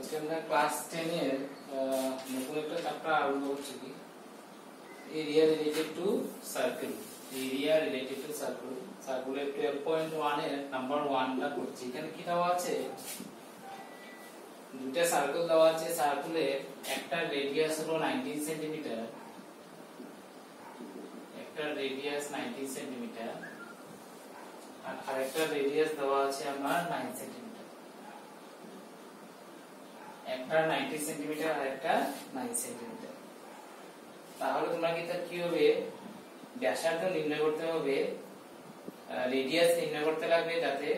আজকে আমরা ক্লাস 10 এর নতুন একটা চ্যাপ্টার আরম্ভ করছি কি area related to circle. Area related to circle সার্কুলের 12.1 এর নাম্বার 1 টা করছি। এখানে কি দেওয়া আছে, দুটো সার্কেল দেওয়া আছে। সার্কুলের একটা রেডিয়াস হলো 19 সেন্টিমিটার, একটা রেডিয়াস 19 সেন্টিমিটার আর আরেকটা রেডিয়াস দেওয়া আছে আমার 9 সেন্টিমিটার। একটা 90 সেন্টিমিটার আর একটা 9 সেন্টিমিটার। তাহলে তোমরা কি হবে, ব্যাসার্ধ নির্ণয় করতে হবে, রেডিয়াস নির্ণয় করতে লাগবে, যাতে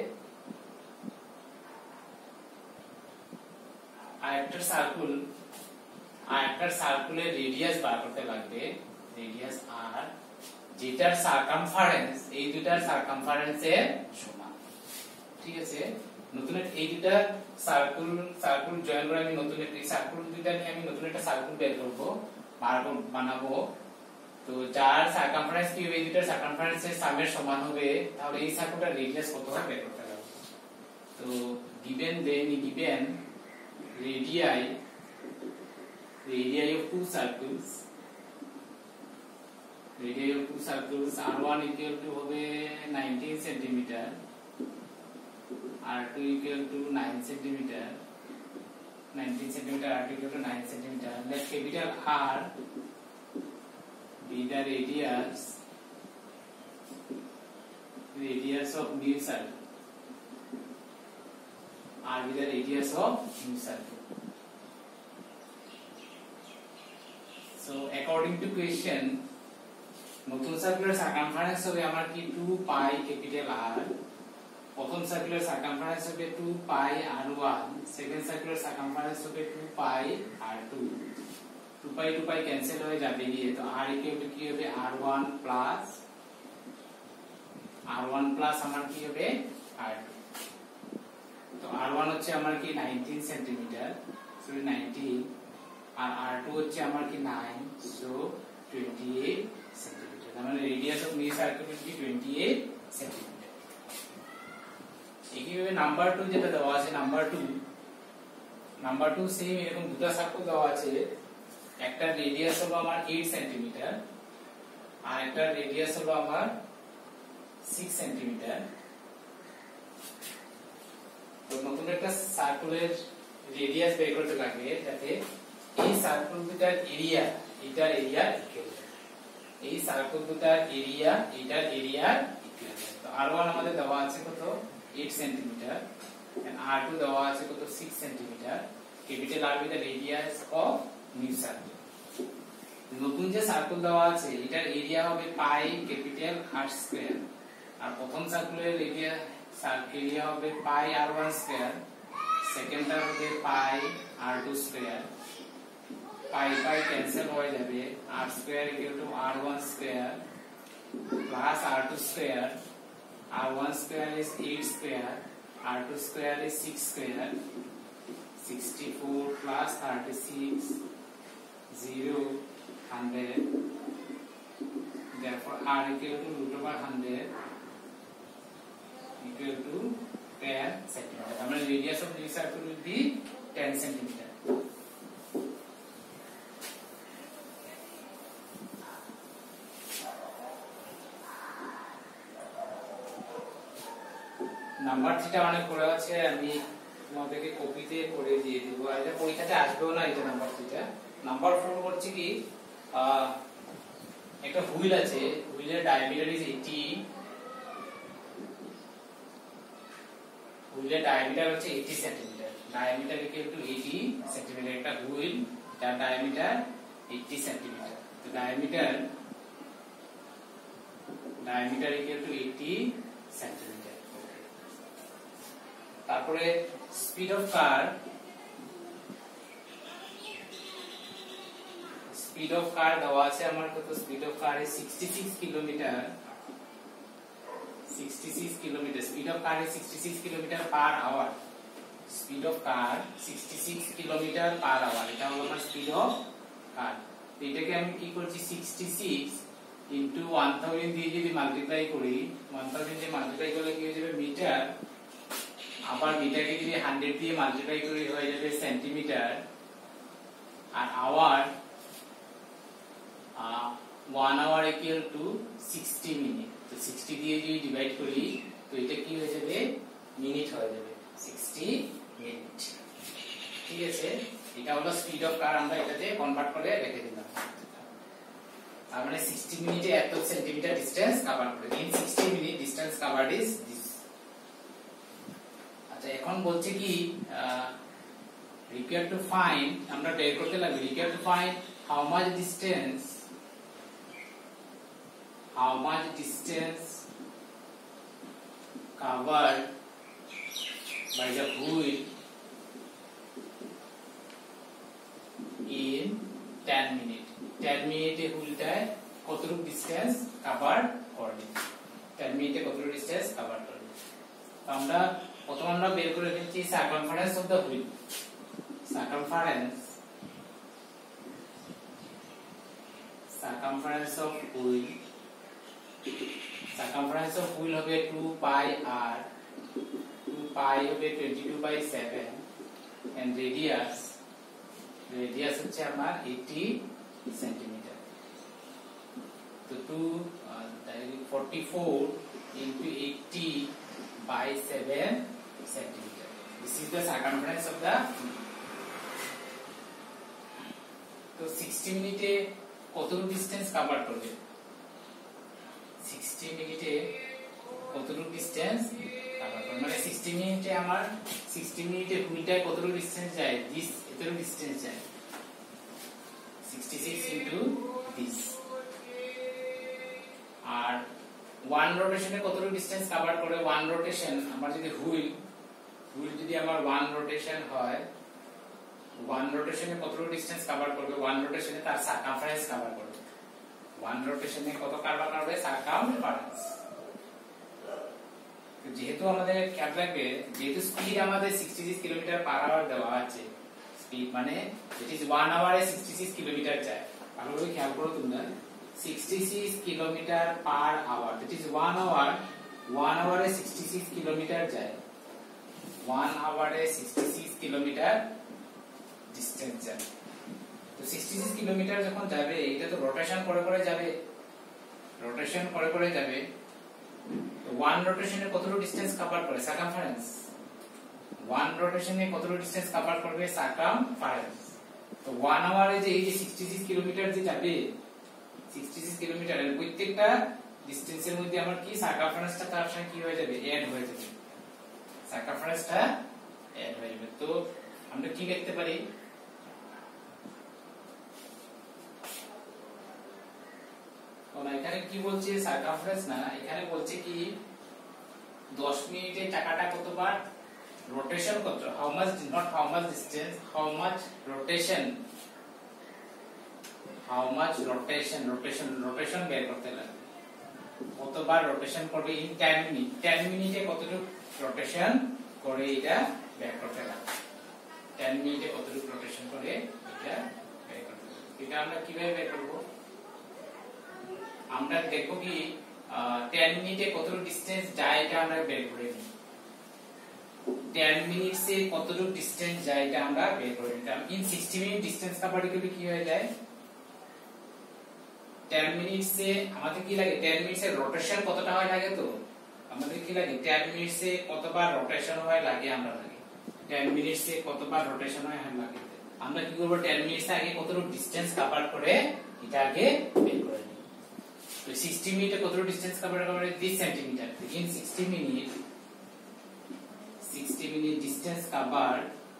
আরেকটা সার্কুলের রেডিয়াস বার করতে লাগবে, রেডিয়াস আর যেটার সারকামফারেন্স এই দুটার সারকামফারেন্সের সমান। ঠিক আছে, নতুন এই দুটা সার্কুল জয়েন করে আমি নতুন একটা সার্কুল দুটা নিয়ে আমি নতুন একটা সার্কুল বের করব, বানাবো। তো যার সারকামফারেন্স কি হবে, এই দুটার সারকামফারেন্সের সামের সমান হবে, তাহলে এই সার্কুলটার রেডিয়াস কত হবে বের করতে হবে। তো given radii of two circles, r1 equal to হবে 19 centimetre, r2 equal to 9 centimetre, 19 centimetre, r2 equal to 9 centimetre. Let capital R be the radius of new circle. R be the radius of new circle. So according to question, নতুন circular circumference হবে আমার কি 2 pi capital R, প্রথম circular circumference হবে 2 পাই R1, second circular circumference হবে 2 পাই R2। 2 পাই cancel হয়ে যাবে গিয়ে, তো R ইকুয়াল টু কি হবে R1 প্লাস আমার কি হবে R2। তো R1 হচ্ছে আমার কি 19 সেন্টিমিটার, সো 19, আর R2 হচ্ছে আমার কি 9, সো 28 সেন্টিমিটার। তার মানে radius of new circle is 28 centimetre. একইভাবে নাম্বার 2 যেটা দেওয়া আছে, নাম্বার 2 সেম এরকম দুটো সার্কেল দেওয়া আছে। একটা রেডিয়াস হলো আমার 8 সেন্টিমিটার আর একটা রেডিয়াস হলো আমার 6 সেন্টিমিটার। তো নতুন একটা সার্কুলের রেডিয়াস বের করতে লাগবে, যাতে এই সার্কেল দুটার এরিয়া এটার এরিয়া ইকুয়াল, এই সার্কেল দুটার এরিয়া এটার এরিয়া ইকুয়াল। তো R1 আমাদের দেওয়া আছে কত 8 সেন্টিমিটার এন্ড R2 দেওয়া আছে কত 6 centimetre. Capital R with the radius of new circle. নতুন যে সার্কেল দেওয়া আছে এটার এরিয়া হবে পাই ক্যাপিটাল R স্কয়ার, আর প্রথম সার্কুলের এরিয়া হবে পাই R1 স্কয়ার, সেকেন্ডটা হবে পাই R2 স্কয়ার। পাই ক্যান্সেল হয়ে যাবে, R square equal to R1 square plus R2 square. R1 square is 8 square, R2 square is 6 square. 64 plus 36, 0, 100. Therefore R equal to root over 100 equal to 10 centimeter. I mean radius of this circle will be 10 centimeter. Number 3টা অনেক পড়ে আছে, আমি তোমাদেরকে কপিতে করে দিয়ে দেব, আর এটা পরীক্ষাতে আসবেও না। এটা নাম্বার 3টা। নাম্বার 4 করছি কি, একটা হুইল আছে, হুইলের ডায়ামিটার ইজ 80, হুইলের ডায়ামিটার হচ্ছে 80 centimetre. Diameter equal to 80 centimetre. একটা হুইল যার ডায়ামিটার 80 সেন্টিমিটার। তো ডায়ামিটার ইকুয়াল টু 80 সেন্টিমিটার। তারপরে স্পিড অফ কার দেওয়া আছে আমার কত, speed of car is 66 kilometre, 66 kilometre. Speed of car is 66 kilometre per hour. Speed of car 66 kilometre per hour, এটা হলো আমার স্পিড অফ কার। এটাকে আমি কি করছি, 66 ইনটু 1000 দিয়ে যদি মাল্টিপ্লাই করি, 1000 দিয়ে মাল্টিপ্লাই করলে কি হয়ে যাবে মিটার আবার মিটারকে যদি 100 দিয়ে মাল্টিপ্লাই করি হয়ে যাবে সেন্টিমিটার, আর hour 1 hour equal to 60 minute. তো 60 দিয়ে যদি ডিভাইড করি তো এটা কি হয়ে যাবে, মিনিট হয়ে যাবে, 60 মিনিট। ঠিক আছে, এটা হলো স্পিড অফ কার, আমরা এটাতে কনভার্ট করে রেখে দিলাম। তার মানে 60 মিনিটে এত সেন্টিমিটার ডিসটেন্স কভার করে। In 60 minute distance covered is this. আচ্ছা, এখন বলছে কি required to find, আমরা বের করতে লাগবে required to find how much distance covered by the wheel in 10 minutes. 10 মিনিটে হুইলটায় কতটুকু ডিসটেন্স কভার করবে, 10 মিনিটে কতটুকু ডিসটেন্স কভার করবে। তো আমরা প্রথমে আমরা বের করে নিচ্ছি circumference of the wheel. Circumference of wheel হবে 2 pi r, 2 pi হবে 22/7, and radius হচ্ছে আমার 80 সেন্টিমিটার। তো 244 into 80/7 centimeter. This is the circumference of the wheel. তো 60 মিনিটে কতটুকু ডিসটেন্স কভার করবে, 60 মিনিটে কতটুকু ডিসটেন্স কভার করবে, মানে 60 মিনিটে আমার 60 মিনিটে হুইলটায় কতটুকু ডিসটেন্স যায়, দিস এতটুকু ডিসটেন্স যায়, 66 ইনটু দিস। আর 1 রোটেশনে কতটুকু ডিসটেন্স কভার করে, 1 রোটেশন আমার যদি হুইল যদি আমার 1 রোটেশন হয়, 1 রোটেশনে কতটুকু ডিসটেন্স কভার করবে, 1 রোটেশনে তার সার্কামফারেন্স কভার করবে। 1 রোটেশনে কত কভার করবে, সার্কামফারেন্স। তো যেহেতু আমাদের খেয়াল রাখবে, যেহেতু স্পিড আমাদের 66 কিলোমিটার/আওয়ার দেওয়া আছে, স্পিড মানে ইট ইজ 1 আওয়ারে 66 কিলোমিটার যায়। ভালোভাবে খেয়াল করো তোমরা, 66 কিলোমিটার/আওয়ার, দ্যাট ইজ 1 আওয়ারে 66 কিলোমিটার যায়, 1 আওয়ারে 66 কিলোমিটার ডিসটেন্স যায়। তো 66 কিলোমিটার যখন যাবে, এটা তো রোটেশন করে করে যাবে, তো 1 রোটেশনে কতটুকু ডিসটেন্স কভার করে, সার্কামফারেন্স। 1 রোটেশনে কতটুকু ডিসটেন্স কভার করবে, সার্কামফারেন্স। তো 1 আওয়ারে যে এই যে 66 কিলোমিটার যে যাবে, 66 কিলোমিটারের প্রত্যেকটা ডিসটেন্সের মধ্যে আমার কি সার্কামফারেন্সটা তার সঙ্গে কি হয়ে যাবে, এড হয়ে যাবে, সার্কামফারেন্সটা এড হয়ে যাবে। তো আমরা কি লিখতে পারি, এখানে কি বলছে, সার্কামফারেন্স না, এখানে বলছে কি 10 মিনিটে চাকাটা কতবার রোটেশন করতে, how much, not how much distance, how much rotation বের করতে লাগে, কতবার রোটেশন করবে ইন 10 মিনিট, 10 মিনিটে কতটুকু রোটেশন করে এটা বের করতে লাগে, 10 মিনিটে কতটুকু রোটেশন করে এটা বের করতে লাগে। এটা আমরা কিভাবে বের করব, আমরা দেখো কি 10 মিনিটে কতটুকু ডিসটেন্স যায় এটা আমরা বের করে নিই, 10 মিনিটসে কতটুকু ডিসটেন্স যায় এটা আমরা বের করে নিই। ইন 60 মিনিট ডিসটেন্স কভার করলে কি হয়ে যায়, 10 মিনিটসে আমাদের কি লাগে, 10 মিনিটসে রোটেশন কতটা হয় লাগে, তো আমাদের কি লাগে 10 মিনিটসে কতবার রোটেশন হয় লাগে, আমরা লাগে 10 মিনিটসে কতবার রোটেশন হয় লাগে। আমরা কি করব, 10 মিনিটসে আগে কতটুকু ডিসটেন্স কভার করে এটা আগে বের করে নিই। তো 60 মিনিটে কতটুকু ডিসটেন্স কভার করে, 30 centimetre. In 60 minute distance cover,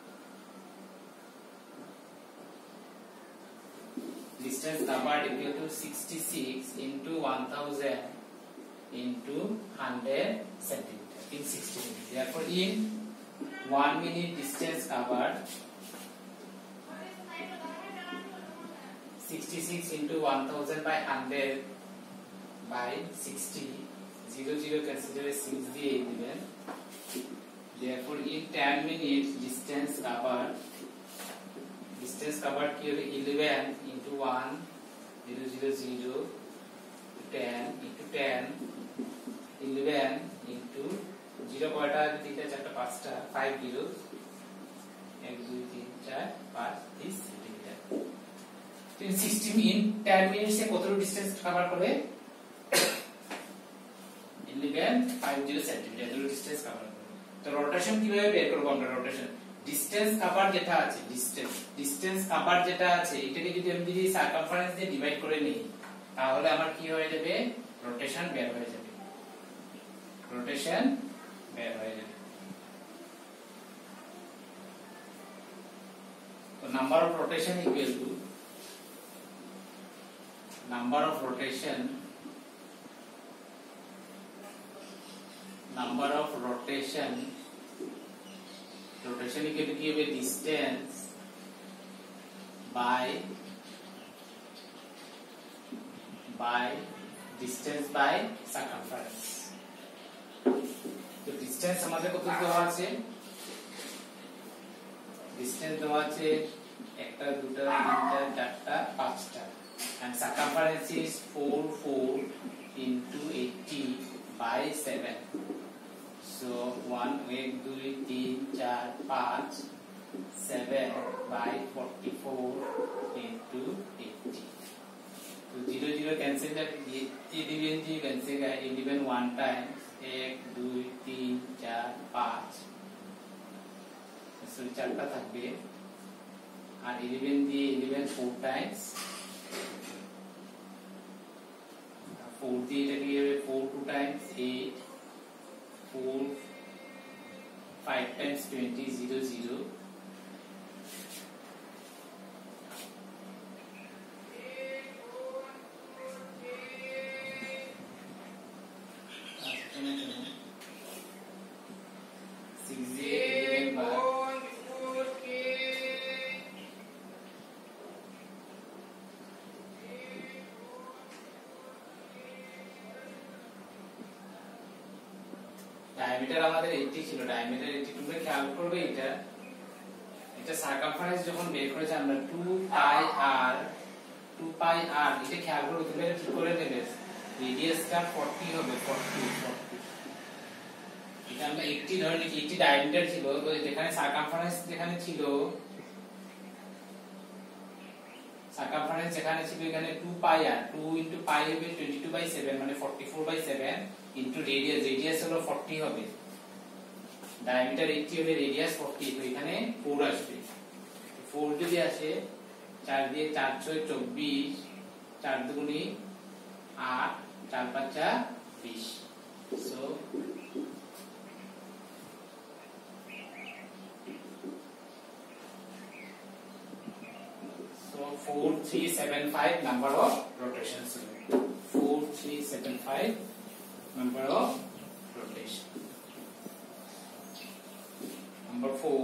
equal to 66 into 1000 into 100 centimeter in 60 minutes. Therefore, in 1 minute distance covered, 66 into 1000 by 100 by 60, 0 consider 6 দিয়ে দিবেন। Therefore, in 10 minutes distance covered কি হবে 11 into 1, 0 0 0 10 into 10, 11 into 0 জিরো কয়টা? তিনটা চারটা পাঁচটা, 5 zero, 1 2 3 4 5 30 centimetre. 16 in 10 minutes এ কত ডিসটেন্স কভার করে? 1150 সেন্টিমিটার এত ডিসটেন্স কভার করে। তো রোটেশন কিভাবে বের করব আমরা? রোটেশন ডিসটেন্স কভার যেটা আছে, ডিসটেন্স কভার যেটা আছে এটাকে যদি আমি যদি সারকামফারেন্স দিয়ে ডিভাইড করে নিই তাহলে আমার কি হয়ে যাবে? রোটেশন বের হয়ে যাবে। রোটেশন বের হয়ে যাবে। তো number of rotation equal to number of rotation equal to কি হবে? distance by circumference। তো ডিসটেন্স আমাদের কত দেওয়া আছে? ডিসটেন্স দেওয়া আছে একটা, দুটা, তিনটা, চারটা, পাঁচটা, and circumference is 4 into 80 by 7, so 1 1 2 3 4 5 7 by 44 into 80। तो 0 0 कैंसिल कर दिए, ये डिवीजन जी कैंसिल है, ये डिवीजन 1 टाइम्स 1 2 3 4 5 सो चारटा থাকবে, আর 11 দিয়ে 11 4 টাইমস 4 দিয়ে এটা কি হবে? 4 2 টাইমস 8 4 5 টাইমস 20 0 0 ডায়ামিটার আমাদের 80 ছিল, ডায়ামিটার 80 তোমরা খেয়াল করবে এটা সারকামফারেন্স যখন বের করেছি আমরা 2 পাই r এটা খেয়াল করবে, তুমি এটা ঠিক করে নেবে। রেডিয়াসটা 40 হবে, 40 এটা আমরা 80 ধরে নিয়েছি, 80 ডায়ামিটার ছিল, তো যেখানে সারকামফারেন্স যেখানে ছিল এখানে 2 পাই r, 2 into পাই হবে 22/7 মানে 44/7 into রেডিয়াস হলো 40 হবে, ডায়ামিটার 80 হবে, রেডিয়াস 40, তো এখানে 4 আসবে। 4 যদি আসে 4 দিয়ে 4 6 24, 4 দুগুণী 8, 4 5 20, so 4375 number of rotations, 4375 number of rotation। number 4,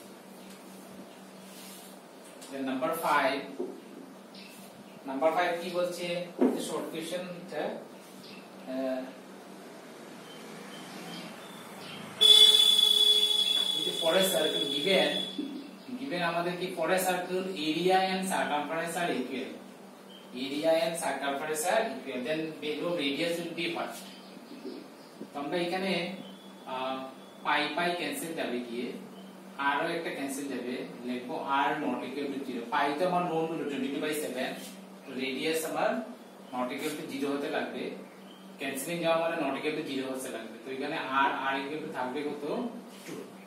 then number 5 কি বলছে? শর্ট কোশ্চেন এটা, for a circle given আমাদের কি for a circle area and circumference are equal, then below radius will be what? তো আমরা এখানে পাই ক্যান্সেল যাবে গিয়ে, আরও একটা ক্যান্সেল যাবে, লিখবো r not equal to 0। পাই তো আমার নোন হলো 22/7, তো রেডিয়াস আমার not equal to 0 হতে লাগবে, ক্যান্সেলিং যাওয়া মানে not equal to 0 হতে লাগবে, তো এখানে r equal to থাকবে কত? 2।